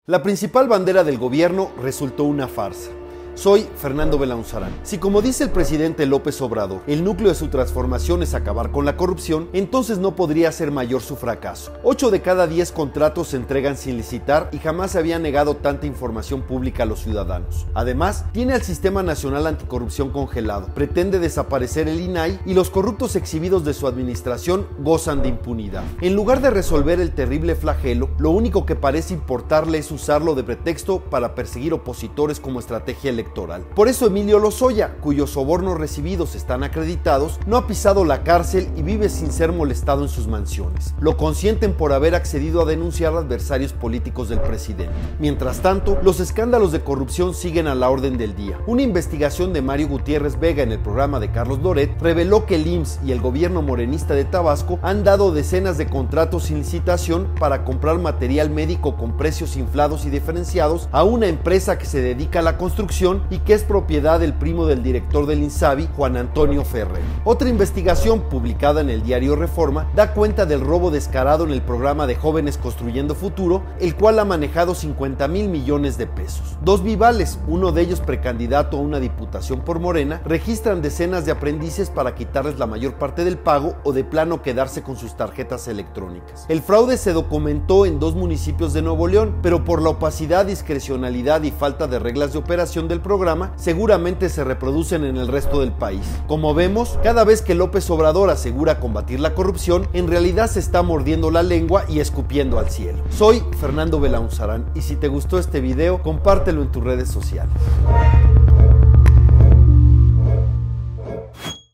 La principal bandera del gobierno resultó una farsa. Soy Fernando Belaunzarán. Si, como dice el presidente López Obrador, el núcleo de su transformación es acabar con la corrupción, entonces no podría ser mayor su fracaso. 8 de cada 10 contratos se entregan sin licitar y jamás se había negado tanta información pública a los ciudadanos. Además, tiene al Sistema Nacional Anticorrupción congelado, pretende desaparecer el INAI y los corruptos exhibidos de su administración gozan de impunidad. En lugar de resolver el terrible flagelo, lo único que parece importarle es usarlo de pretexto para perseguir opositores como estrategia electoral. Por eso Emilio Lozoya, cuyos sobornos recibidos están acreditados, no ha pisado la cárcel y vive sin ser molestado en sus mansiones. Lo consienten por haber accedido a denunciar a adversarios políticos del presidente. Mientras tanto, los escándalos de corrupción siguen a la orden del día. Una investigación de Mario Gutiérrez Vega en el programa de Carlos Loret reveló que el IMSS y el gobierno morenista de Tabasco han dado decenas de contratos sin licitación para comprar material médico con precios inflados y diferenciados a una empresa que se dedica a la construcción y que es propiedad del primo del director del INSABI, Juan Antonio Ferrer. Otra investigación publicada en el diario Reforma da cuenta del robo descarado en el programa de Jóvenes Construyendo Futuro, el cual ha manejado 50,000 millones de pesos. Dos vivales, uno de ellos precandidato a una diputación por Morena, registran decenas de aprendices para quitarles la mayor parte del pago o de plano quedarse con sus tarjetas electrónicas. El fraude se documentó en 2 municipios de Nuevo León, pero por la opacidad, discrecionalidad y falta de reglas de operación del programa, seguramente se reproducen en el resto del país. Como vemos, cada vez que López Obrador asegura combatir la corrupción, en realidad se está mordiendo la lengua y escupiendo al cielo. Soy Fernando Belaunzarán y si te gustó este video, compártelo en tus redes sociales.